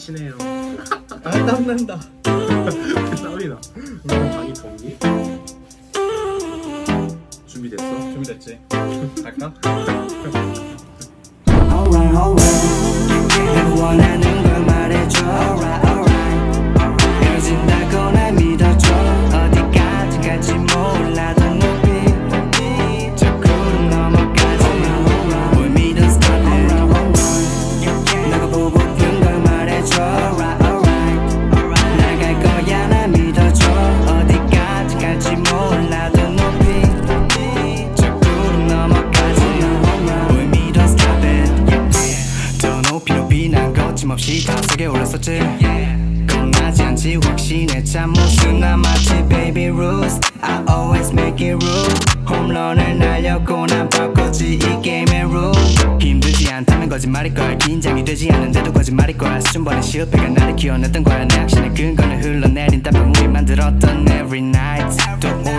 친해요. 아 땀난다. 땀이 나. 방이 덥니? 준비됐어? 준비됐지? 갈까? Alright, alright. 내가 원하는 걸 말해줘. Alright, alright. 헤어진다고 날 믿어줘. 어디까지 갈지 몰라도 높이 저 구름 넘어가지. 뭘 믿어 stop it. 너가 보고픈 걸 말해줘. Alright, alright. 나갈 거야 날 믿어줘. 어디까지 갈지 몰라도 높이 저 구름 넘어가지. 뭘 믿어 stop it. 더 높이 높이 난 거침없이 탑석에 올랐었지. 겁나지 않지 확신에 잠못은 남았지. Baby rules I always make it rule. 홈런을 날렸고 난 바꿨지 이 게임의 rule. 힘들지 않다면 거짓말일걸. 긴장이 되지 않는데도 거짓말일걸. 수준번의 실패가 나를 키워냈던 거야. 내 확신의 근거는 흘러내린 땀방울이 만들었던 every night. 또